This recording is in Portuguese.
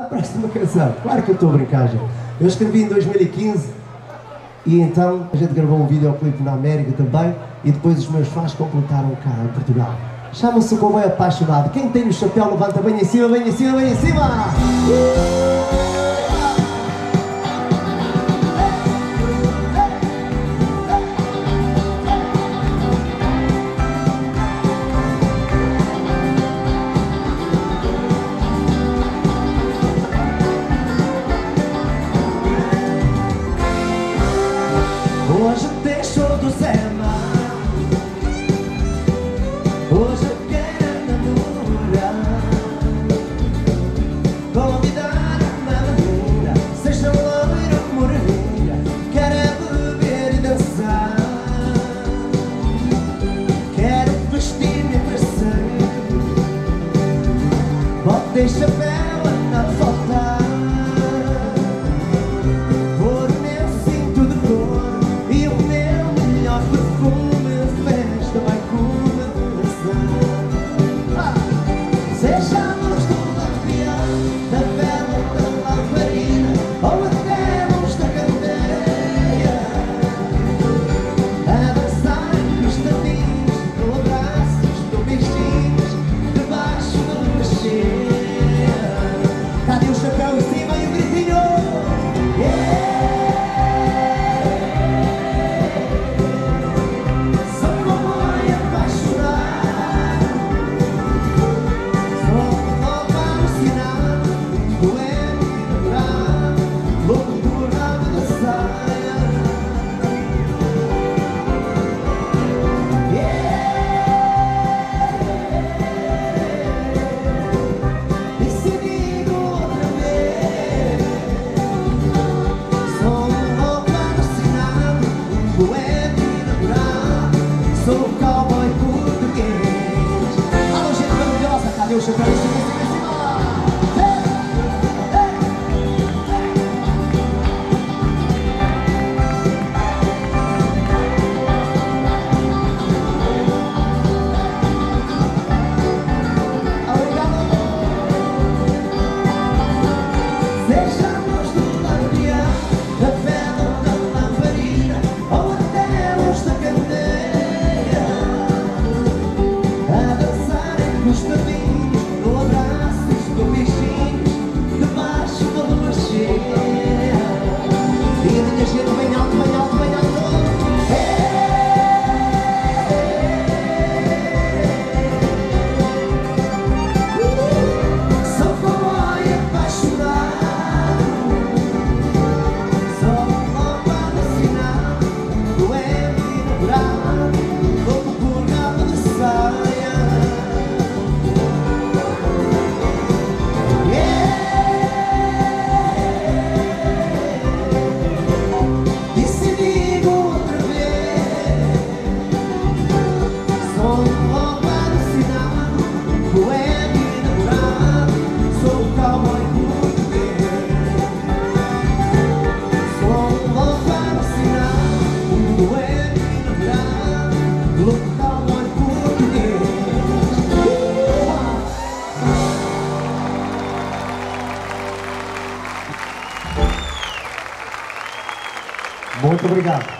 presta uma canção. Claro que eu estou a brincar, gente. Eu escrevi em 2015 e então a gente gravou um videoclipe na América também e depois os meus fãs completaram cá em Portugal. Chama-se O Comboio Apaixonado. Quem tem o chapéu levanta bem em cima, bem em cima, bem em cima! Hoje tem show do Zé Mar. Hoje eu quero namorar. Convidar uma menina, seja loira ou moreninha, quero é beber e dançar. Quero vestir-me para sempre. Botei chapéu a não faltar. Sou um cowboy português. Alô, gente maravilhosa, cadê o chapéu? Muito obrigado.